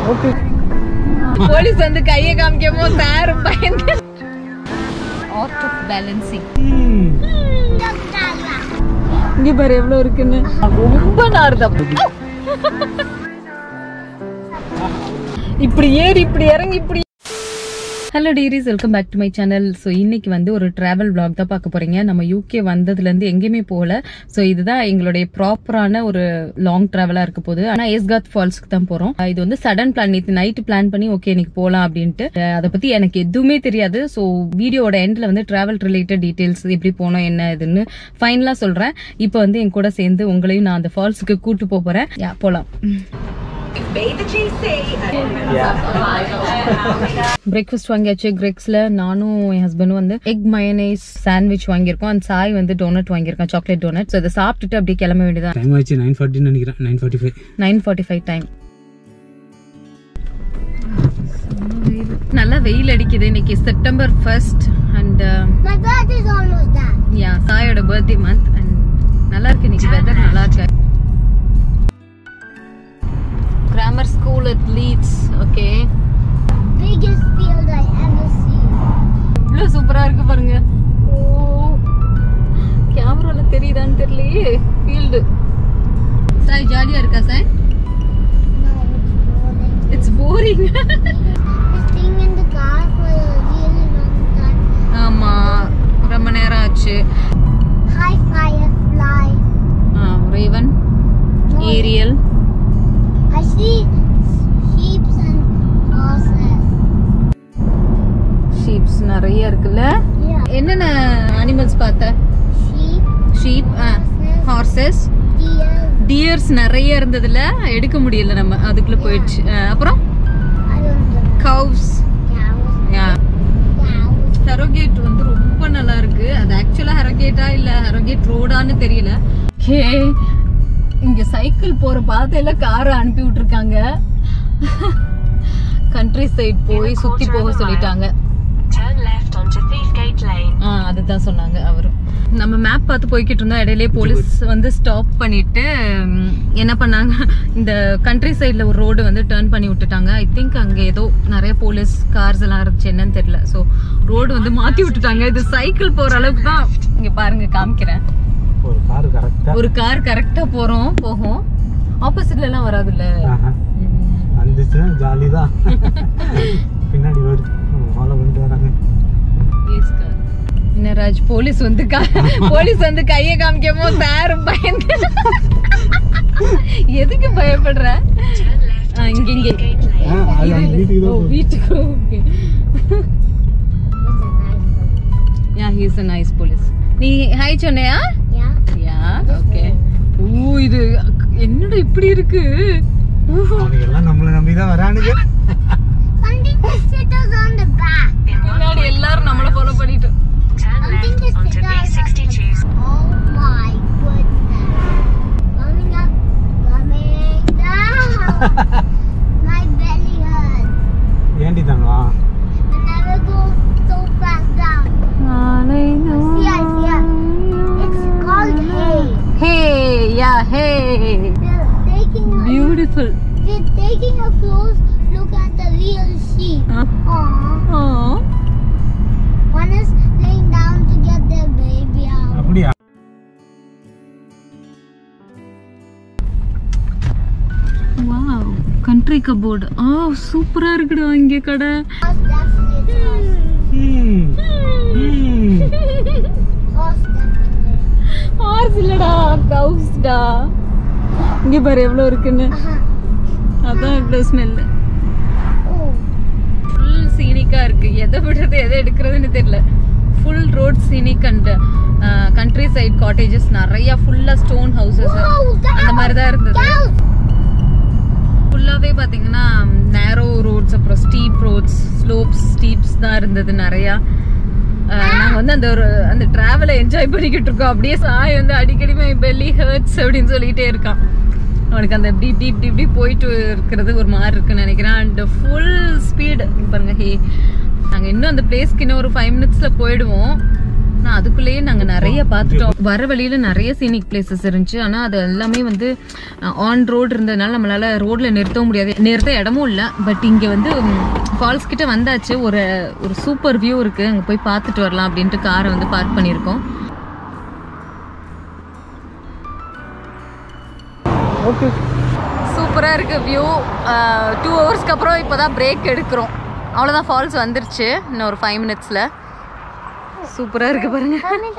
Police வந்து கையை காமிக்கமோ சார் பயந்து ஆர்ட் ஆஃப் பேலன்சிங். இங்க பாரு எவ்வளவு இருக்குன்னு. ரொம்ப நார்தம். இப்படி ஏறி இப்படி இறங்கி இப்படி. Hello dearies, welcome back to my channel. So இன்னைக்கு வந்து ஒரு டிராவல் vlog தான் பார்க்க போறீங்க. நம்ம யூகே வந்ததுலேருந்து எங்கேயுமே போகல. ஸோ இதுதான் எங்களுடைய ப்ராப்பரான ஒரு லாங் டிராவலா இருக்க போகுது. ஆனால் AYSGARTH ஃபால்ஸ்க்கு தான் போறோம். இது வந்து சடன் பிளான். நேற்று நைட்டு பிளான் பண்ணி ஓகே இன்னைக்கு போகலாம் அப்படின்ட்டு. அதை பத்தி எனக்கு எதுவுமே தெரியாது. ஸோ வீடியோட எண்ட்ல வந்து டிராவல் ரிலேட்டட் டீடைல்ஸ் எப்படி போனோம் என்ன இதுன்னு ஃபைனலா சொல்றேன். இப்போ வந்து என் கூட சேர்ந்து உங்களையும் நான் அந்த ஃபால்ஸுக்கு கூட்டு போறேன். போலாம். பிரேக்ஃபாஸ்ட் வாங்கியாச்சு. கிரெக்ஸ்ல நானும் என் ஹஸ்பண்டும் வந்து எக் மயனைஸ் சாண்ட்விச் வாங்கியிருக்கோம். அந்த சாய் வந்து டோனட் வாங்கியிருக்கோம், சாக்லேட் டோனட். ஸோ அதை சாப்பிட்டுட்டு அப்படியே கிளம்ப வேண்டியதான். டைம் ஆச்சு 9:40 நினைக்கிறேன். 9:45 டைம். நல்லா வெயில் அடிக்குது. இன்னைக்கு செப்டம்பர் 1st அண்ட் சாயோட பர்த்டே மந்த். அண்ட் நல்லா இருக்கு இன்னைக்கு வெதர், நல்லா இருக்கு. Grammar school at Leeds. Okay. Biggest field I ever seen. இவ்ளோ சூப்பரா இருக்கு பாருங்க. ஓ, கேமரால தெரியுதான்னு தெரியலையே ஃபீல்ட். சாய் ஜாலியா இருக்கா Sai? No, it's boring. Staying in the car for a really long time. ஆமா, ரொம்ப நேரம் ஆச்சு. Hi firefly. Raven, Ariel. I see sheep and horses. Sheeps நிறைய இருக்குல்ல. என்னென்ன அனிமல்ஸ் பார்த்த? Sheep, horses, deers நிறைய இருந்ததுல எடுக்க முடியல நம்ம, அதுக்குள்ள போயிடுச்சு. அப்புறம் cows. ஹெரோகேட் வந்து ரொம்ப நல்லா இருக்கு. அது ஆக்சுவலா ஹெரோகேட்டா இல்ல ஹெரோகேட் ரோடான்னு தெரியல. இங்க சைக்கிள் போற பாதையில காரை அனுப்பி விட்டுருக்காங்க. கண்ட்ரி சைட் போய் சுத்தி போக சொல்லிட்டாங்க. அதுதான் சொன்னாங்க அவரும். நம்ம மேப் பார்த்து போய்கிட்டு இருந்தோம். இடையிலே போலீஸ் வந்து ஸ்டாப் பண்ணிட்டு என்ன பண்ணாங்க, இந்த கண்ட்ரி சைட்ல ஒரு ரோடு வந்து டர்ன் பண்ணி விட்டுட்டாங்க. ஐ திங்க் அங்க ஏதோ நிறைய போலீஸ் கார்ஸ் எல்லாம் இருந்துச்சு, என்னன்னு தெரியல. ஸோ ரோடு வந்து மாத்தி விட்டுட்டாங்க. இது சைக்கிள் போற அளவுக்கு தான். இங்க பாருங்க, காமிக்கிறேன். ஒரு கார் கரெக்டா போகும். ஆப்போசிட்ல எல்லாம் வராது இல்ல. வந்துச்சுனா ஜாலி தான். பின்னாடி வருது, ஃபாலோ பண்ணிட்டு வராங்க. ராஜ் போலீஸ் வந்து கையை காமிக்கமோ சார் பயந்து. எதுக்கு பயப்படுற? இங்க வீட்டுக்கு. he is a nice police. நீ ஹாய் சொன்னையா? ஓகே. ஓ, இது என்னடா இப்படி இருக்கு? அவங்க எல்லாம் நம்மள நம்பி தான் வரானுங்க. முன்னாடி எல்லாரும் நம்மள ஃபாலோ பண்ணிட்டு. Oh my goodness. Coming down. My belly hurts. ஏண்டி தங்கா? I never go so fast down. See. It's called hay. Hey, yeah, hey. Beautiful. We're taking a close look at the real sheep. Aww. One is laying down to get their baby out. அப்படியே. Wow, country cupboard. சூப்பரா இருக்குடா இங்க கடை. Hours இல்லடா, கவுஸ்டா. இங்க பாரு எவ்வளவு இருக்குன்னு. அதான் இவ்வளவு ஸ்மெல். ஃபுல் சீனிக்கா இருக்கு. எதை விடுறது எதை எடுக்கிறதுன்னு தெரியல. Full road scenic and country side cottages நிறைய, ஃபுல்லா ஸ்டோன் ஹவுசஸ் அந்த மாதிரி தான் இருந்தது. ஃபுல்லாவே பாத்தீங்கன்னா நேரோ ரோட்ஸ், அப்புறம் ஸ்டீப் ரோட்ஸ், ஸ்லோப்ஸ், ஸ்டீப்ஸ் தான் இருந்தது நிறைய. நாங்க வந்து அந்த டிராவலை என்ஜாய் பண்ணிக்கிட்டு இருக்கோம். அப்படியே சாய் வந்து அடிக்கடி மை பெல்லி ஹர்ட்ஸ் அப்படின்னு சொல்லிட்டே இருக்கான். அவனுக்கு அந்த இப்படி போயிட்டு இருக்கிறது ஒரு மாதிரி இருக்குன்னு நினைக்கிறேன். அண்ட் ஃபுல் ஸ்பீடு பாருங்க. நாங்க இன்னும் அந்த பிளேஸ்க்கு இன்னும் ஒரு 5 minutesல போயிடுவோம். நான் அதுக்குள்ளேயே நாங்க நிறைய பார்த்துட்டோம். வர வழியில நிறைய சீனிக் பிளேசஸ் இருந்துச்சு. ஆனா அது எல்லாமே வந்து ஆன் ரோடு இருந்ததுனால நம்மளால ரோட்ல நிறுத்தவும் முடியாது, நிறுத்த இடமும் இல்ல. பட் இங்க வந்து ஃபால்ஸ் கிட்ட வந்தாச்சு. ஒரு சூப்பர் வியூ இருக்கு, அங்க போய் பார்த்துட்டு வரலாம் அப்படின்ட்டு காரை வந்து பார்க் பண்ணிருக்கோம். சூப்பரா இருக்கு வியூ. 2 ஹவர்ஸ்க்கு அப்புறம் இப்பதான் பிரேக் எடுக்கிறோம். அவ்வளவுதான், ஃபால்ஸ் வந்துருச்சு. இன்னும் ஒரு 5 மினிட்ஸ்ல. சூப்பரா இருக்கு பாருங்க.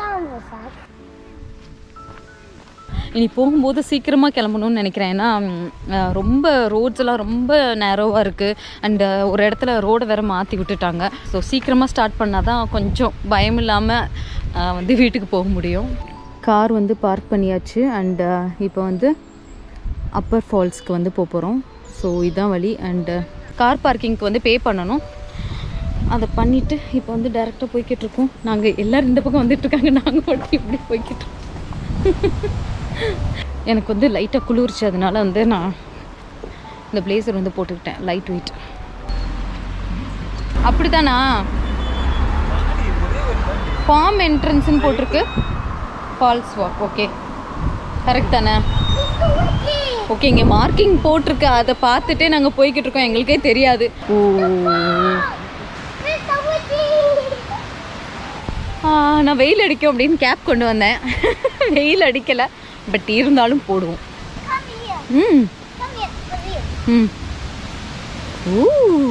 இனி போகும்போது சீக்கிரமா கிளம்பணும்னு நினைக்கிறேன். ஏன்னா ரொம்ப ரோட்ஸ் எல்லாம் ரொம்ப நேரோவா இருக்கு. அண்ட் ஒரு இடத்துல ரோடை வேற மாத்தி விட்டுட்டாங்க. ஸோ சீக்கிரமா ஸ்டார்ட் பண்ணாதான் கொஞ்சம் பயம் இல்லாம வந்து வீட்டுக்கு போக முடியும். கார் வந்து பார்க் பண்ணியாச்சு. அண்ட் இப்போ வந்து அப்பர் ஃபால்ஸ்க்கு வந்து போகிறோம். ஸோ இதுதான் வழி. அண்டு கார் பார்க்கிங்க்கு வந்து பே பண்ணணும். அதை பண்ணிவிட்டு இப்போ வந்து டைரெக்டாக போய்கிட்டு இருக்கோம். நாங்கள் எல்லோரும் இந்த பக்கம் வந்துட்டு இருக்காங்க, நாங்கள் மட்டும் இப்படி போய்கிட்டு இருக்கோம். எனக்கு வந்து லைட்டாக குளிர்ச்சி, அதனால வந்து நான் இந்த பிளேசர் வந்து போட்டுக்கிட்டேன், லைட் வெயிட். அப்படித்தானா? ஃபார்ம் என்ட்ரன்ஸ்ன்னு போட்டிருக்கு. Falls walk. ஓகே, கரெக்ட் தானே? ஓகே, இங்கே மார்க்கிங் போட்டிருக்கு, அதை பார்த்துட்டே நாங்கள் போய்கிட்டு இருக்கோம். எங்களுக்கே தெரியாது. ஓ, நான் வெயில் அடிக்கும் அப்படின்னு கேப் கொண்டு வந்தேன். வெயில் அடிக்கலை, பட் இருந்தாலும் போடுவோம். ம் ம். ஓ,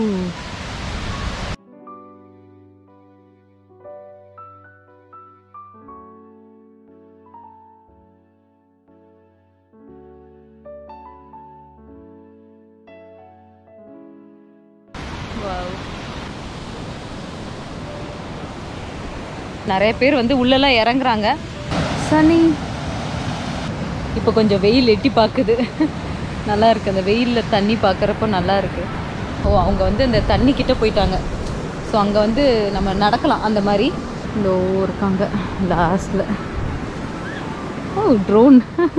நிறைய பேர் வந்து உள்ளெல்லாம் இறங்குறாங்க. சனி இப்போ கொஞ்சம் வெயில் எட்டி பார்க்குது. நல்லா இருக்கு, அந்த வெயிலில் தண்ணி பார்க்குறப்போ நல்லா இருக்கு. ஓ, அவங்க வந்து இந்த தண்ணி கிட்ட போயிட்டாங்க. ஸோ அங்கே வந்து நம்ம நடக்கலாம் அந்த மாதிரி. இந்த இருக்காங்க லாஸ்டில். ஓ, ட்ரோன்.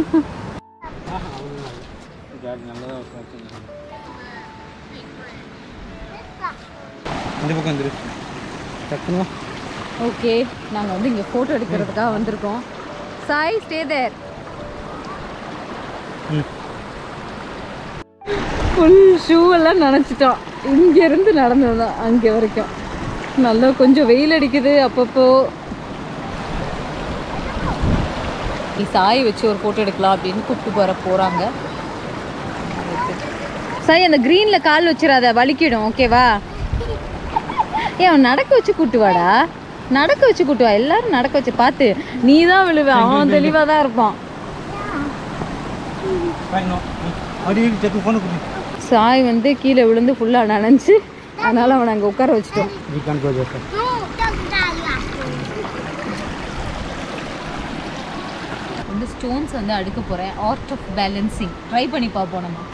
ஓகே, நாங்கள் வந்து இங்கே ஃபோட்டோ எடுக்கிறதுக்காக வந்திருக்கோம். Sai, stay there. Full shoe எல்லாம் நனைச்சிட்டோம். இங்கேருந்து நடந்ததுதான் அங்கே வரைக்கும். நல்லா கொஞ்சம் வெயில் அடிக்குது அப்பப்போ. சாய் வச்சு ஒரு ஃபோட்டோ எடுக்கலாம் அப்படின்னு கூப்பிட்டு போகிறாங்க. சாய், அந்த க்ரீனில் கால் வச்சிடாத, வலிக்கிடும். ஓகேவா? அவன் நடக்க வச்சு கூட்டுவாடா, நடக்க வச்சு கூட்டுவா. எல்லாரும் நடக்க வச்சு பார்த்து நீ தான் விழுவ. அவன் தெளிவாக தான் இருப்பான். சாய் வந்து கீழே விழுந்து ஃபுல்லாக நனைஞ்சு, அதனால அவனை அங்கே உட்கார வச்சுட்டோம். வந்து ஸ்டோன்ஸ் வந்து அடுக்க போகிறேன். ஆர்ட் ஆஃப் பேலன்சிங் ட்ரை பண்ணி பார்ப்போம். நம்ம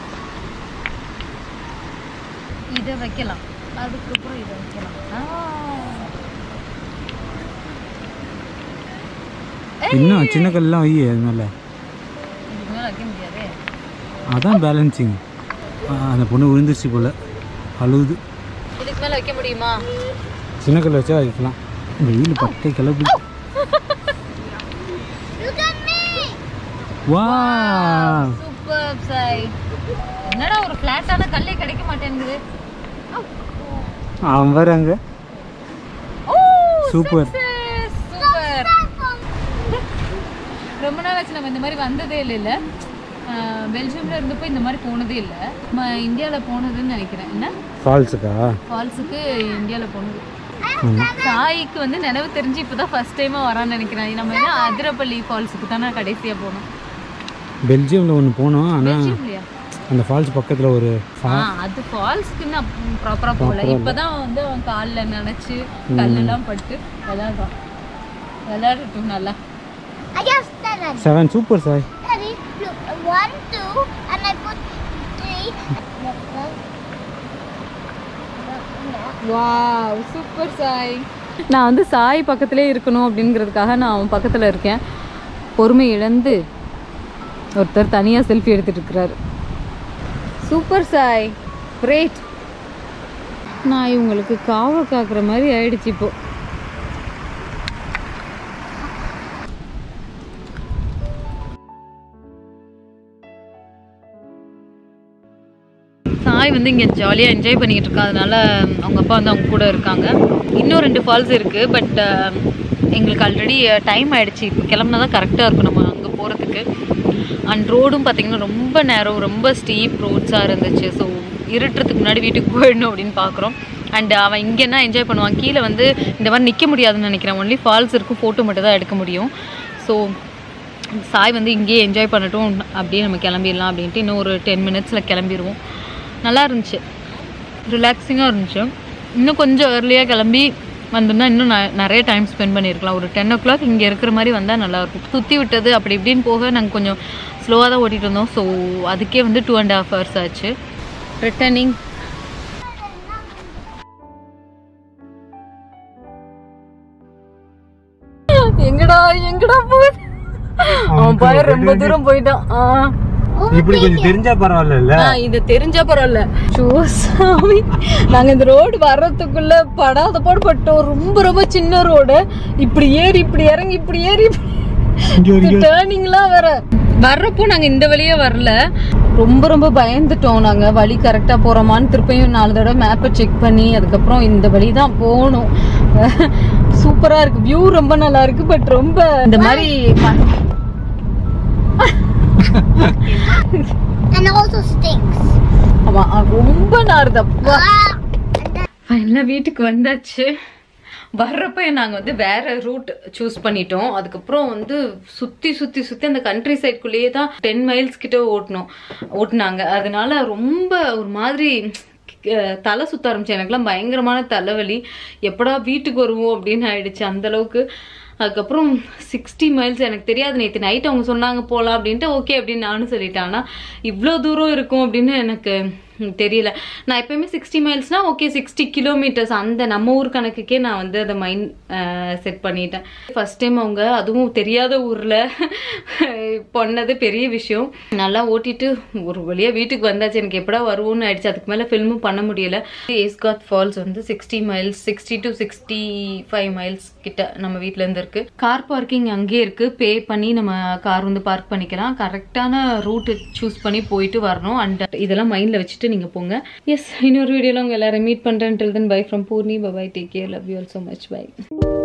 இதை வைக்கலாம், அதுக்கப்புறம் இதை வைக்கலாம். இன்னும் சின்ன கல்லாம் வை. அது மேலே இதுக்கு மேலே வைக்க முடியாது. அதான் பேலன்சிங். அந்த பொண்ணு விழுந்துருச்சு போல, அழுகுது. இதுக்கு மேலே வைக்க முடியுமா? சின்ன கல் வச்சா வைக்கலாம். வெயில் பட்டை கிளம்பு. வா, சூப்பர் சாய். என்னடா ஒரு ஃப்ளாட்டான கல்லே கிடைக்க மாட்டேங்குது. அவன் வேற அங்க. Super super. ரொம்ப நாள் ஆச்சு நம்ம இந்த மாதிரி வந்ததே இல்லை. பெல்ஜியம்ல இருந்தப்போ இந்த மாதிரி போனதே இல்லை. நம்ம இந்தியாவில் போனதுன்னு நினைக்கிறேன். என்ன ஃபால்ஸுக்கா? ஃபால்ஸுக்கு இந்தியாவில் போனது. சாய்க்கு வந்து நினைவு தெரிஞ்சு இப்போதான் ஃபர்ஸ்ட் டைமாக வரான்னு நினைக்கிறேன். நம்ம என்ன அதிரப்பள்ளி ஃபால்ஸுக்கு தானே கடைசியாக போனோம். பெல்ஜியமில் ஒன்று போனோம். ஆனால் அந்த ஃபால்ஸ் பக்கத்தில் ஒரு அது ஃபால்ஸ்க்கு நான் ப்ராப்பராக போகல. இப்போதான் வந்து அவன் காலில் நினச்சி கல்லெல்லாம் பட்டு விளையாடுறான். விளையாடட்டும் நல்லா. 7 super Sai. 1 2 and I put 3. Wow, super Sai. நான் வந்து சாய் பக்கத்திலே இருக்கணும் அப்படிங்கிறதுக்காக நான் அவன் பக்கத்தில் இருக்கேன். பொறுமை இழந்து ஒருத்தர் தனியாக செல்ஃபி எடுத்துகிட்டு இருக்கிறாரு. Super Sai, great. நான் இவங்களுக்கு காவல் காக்குற மாதிரி ஆயிடுச்சு இப்போ. சாய் வந்து இங்கே ஜாலியாக என்ஜாய் பண்ணிக்கிட்டு இருக்கா. அதனால அவங்க அப்பா வந்து அவங்க கூட இருக்காங்க. இன்னும் 2 ஃபால்ஸ் இருக்குது. பட் எங்களுக்கு ஆல்ரெடி டைம் ஆகிடுச்சு. இப்போ கிளம்புனா தான் கரெக்டாக இருக்கும் நம்ம அங்கே போகிறதுக்கு. அண்ட் ரோடும் பார்த்திங்கன்னா ரொம்ப நேரம், ரொம்ப ஸ்டீப் ரோட்ஸாக இருந்துச்சு. ஸோ இருட்டுறதுக்கு முன்னாடி வீட்டுக்கு போயிடணும் அப்படின்னு பார்க்குறோம். அண்ட் அவன் இங்கேன்னா என்ஜாய் பண்ணுவான். கீழே வந்து இந்த மாதிரி நிற்க முடியாதுன்னு நினைக்கிறேன். ஒன்லி ஃபால்ஸ் இருக்கும், ஃபோட்டோ மட்டும் தான் எடுக்க முடியும். ஸோ சாய் வந்து இங்கேயே என்ஜாய் பண்ணட்டும், அப்படியே நம்ம கிளம்பிடலாம் அப்படின்ட்டு இன்னும் ஒரு 10 மினிட்ஸில் கிளம்பிடுவோம். நல்லா இருந்துச்சு, ரிலாக்ஸிங்காக இருந்துச்சு. இன்னும் கொஞ்சம் ஏர்லியாக கிளம்பி வந்தோம்னா இன்னும் நிறைய டைம் ஸ்பெண்ட் பண்ணியிருக்கலாம். ஒரு 10 o'clock இங்கே இருக்கிற மாதிரி வந்தால் நல்லாயிருக்கும். சுற்றி விட்டது அப்படி இப்படின்னு போக நாங்கள் கொஞ்சம் ஸ்லோவாக தான் ஓட்டிகிட்டு இருந்தோம். ஸோ அதுக்கே வந்து 2.5 hours ஆச்சு. ரிட்டர்னிங் எங்கடா போகுது? அவன் பையன் ரொம்ப தூரம் போயிட்டான். இப்படி கொஞ்சம் தெரிஞ்சா பரவாயில்ல. இது தெரிஞ்சா பரவாயில்ல. சாமி, நாங்க இந்த ரோடு வர்றதுக்குள்ள படாத பாடு பட்டோம். ரொம்ப ரொம்ப சின்ன ரோடு. இப்படி ஏறி இப்படி இறங்கி இப்படி ஏறி டேர்னிங்லாம் வர்றப்போ நாங்க இந்த வழியே வரல. ரொம்ப ரொம்ப பயந்துட்டோம். நாங்க வழி கரெக்டா போறோமான்னு திருப்பியும் 4 தடவை மேப்பை செக் பண்ணி அதுக்கப்புறம் இந்த வழி தான் போகணும். சூப்பரா இருக்கு, வியூ ரொம்ப நல்லா இருக்கு. பட் ரொம்ப இந்த மாதிரி And also stinks. ஆமா, ரொம்ப நாறுதப்பா. ஃபைனலா வீட்டுக்கு வந்தாச்சு. வர்றப்ப நாங்கள் வந்து வேற ரூட் சூஸ் பண்ணிட்டோம். அதுக்கப்புறம் வந்து சுற்றி அந்த கண்ட்ரி சைட்குள்ளேயே தான் 10 miles கிட்ட ஓட்டினாங்க. அதனால ரொம்ப ஒரு மாதிரி தலை சுத்த ஆரம்பிச்சு. எனக்குலாம் பயங்கரமான தலைவலி. எப்படா வீட்டுக்கு வருவோம் அப்படின்னு ஆயிடுச்சு அந்த அளவுக்கு. அதுக்கப்புறம் 60 miles எனக்கு தெரியாது. நேற்று நைட் அவங்க சொன்னாங்க போகலாம் அப்படின்ட்டு ஓகே அப்படின்னு நானும் சொல்லிட்டேன். ஆனால் இவ்வளோ தூரம் இருக்கும் அப்படின்னு எனக்கு தெரியல. நான் எப்பயுமே 60 milesனா ஓகே 60 kilometers அந்த நம்ம ஊர் கணக்குக்கே நான் வந்து அதை மைண்ட் செட் பண்ணிட்டேன். ஃபர்ஸ்ட் டைம் அவங்க அதுவும் தெரியாத ஊரில் பண்ணது பெரிய விஷயம். நல்லா ஓட்டிட்டு ஒரு வழியாக வீட்டுக்கு வந்தாச்சு. எனக்கு எப்படா வருவோன்னு ஆயிடுச்சு. அதுக்கு மேலே ஃபில்மும் பண்ண முடியல. AYSGARTH ஃபால்ஸ் வந்து 60 miles 60 to 65 miles கிட்ட நம்ம வீட்டில் இருந்து இருக்கு. கார் பார்க்கிங் அங்கேயே இருக்கு. பே பண்ணி நம்ம கார் வந்து பார்க் பண்ணிக்கலாம். கரெக்டான ரூட் சூஸ் பண்ணி போயிட்டு வரணும். அண்ட் இதெல்லாம் மைண்டில் வச்சுட்டு நீங்க போங்க. எஸ், இன்னொரு வீடியோல உங்க எல்லாரும் மீட் பண்றேன். Till then, bye from Poorni. Bye bye, take care, love you all so much, bye.